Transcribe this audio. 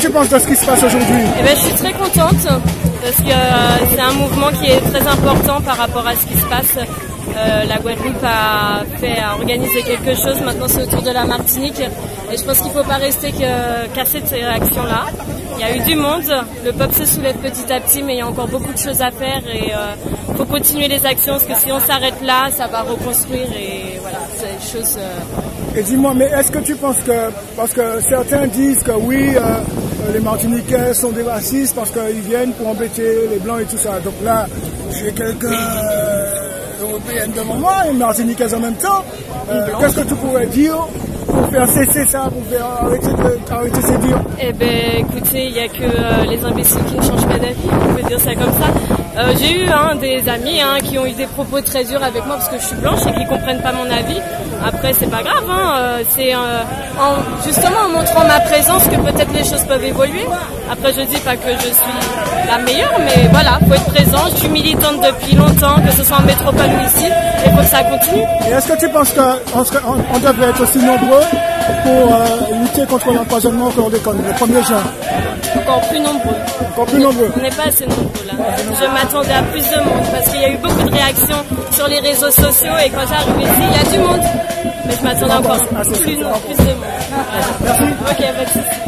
tu penses de ce qui se passe aujourd'hui? Eh ben, je suis très contente parce que c'est un mouvement qui est très important par rapport à ce qui se passe. La Guadeloupe a organisé quelque chose, maintenant c'est au tour de la Martinique et je pense qu'il ne faut pas rester qu'à cette réaction-là. Il y a eu du monde, le peuple se soulève petit à petit mais il y a encore beaucoup de choses à faire et il faut continuer les actions parce que si on s'arrête là, ça va reconstruire et voilà, c'est des choses... Et dis-moi, mais est-ce que tu penses que, parce que certains disent que oui, les Martiniquais sont des racistes parce qu'ils viennent pour embêter les Blancs et tout ça, donc là, j'ai quelques... européennes devant moi et martiniquaises en même temps. Qu'est-ce que tu pourrais dire pour faire cesser ça, pour faire arrêter ces dires? Eh ben écoutez, il n'y a que les imbéciles qui ne changent pas d'avis, on peut dire ça comme ça. J'ai eu des amis qui ont eu des propos très durs avec moi parce que je suis blanche et qui ne comprennent pas mon avis. Après c'est pas grave, c'est justement en montrant ma présence que peut-être les choses peuvent évoluer. Après je dis pas que je suis la meilleure, mais voilà, faut être présent. Je suis militante depuis longtemps, que ce soit en métropole ou ici, et il faut que ça continue. Et est-ce que tu penses qu'on devrait être aussi nombreux pour lutter contre l'empoisonnement au chlordécone, le 1er juin? Encore plus nombreux. Encore plus nombreux. On n'est pas assez nombreux là. Je m'attendais à plus de monde parce qu'il y a eu beaucoup de réactions sur les réseaux sociaux et quand j'arrive ici, il y a du monde. Mais je m'attendais encore plus de monde. Voilà. Merci. Ok, pas de souci.